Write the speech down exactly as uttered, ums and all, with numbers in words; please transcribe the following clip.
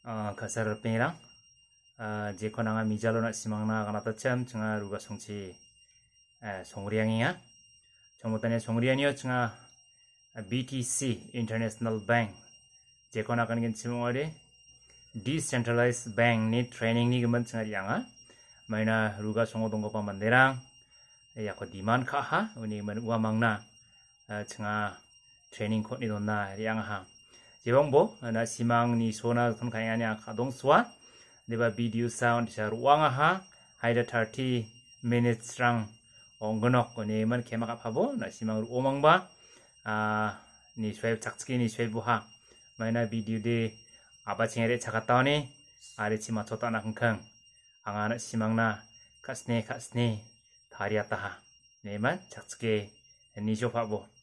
어, kasar perang je konanga mijalo na simangna kana tacham chunga ruga songchi songriangnya chomotane songrianio chunga B T C International Bank je kona kan gen simongore decentralized bank ni training ni gemen chunga rianga maina ruga songo dongko pamanderang ya ko demand kha ha uni men uamangna chunga training ko ni donna rianga ha 제봉보 나 시망니 소나 돈 가야냐 가동수와 네바 비디오 사운드 자 루앙아하 하이다 thirty minutes 랑 엉거넉 거네만 개마가 파보 나 시망으로 오망바 아니 스웨브 작스키 니 스웨브하 마이나 비디오 데 아바칭에레 차갔다오니 아레치마 쳤다나 흥흥 앙아나 시망나 카스네 카스네 다리았다하 네만 작스키 니쇼 파보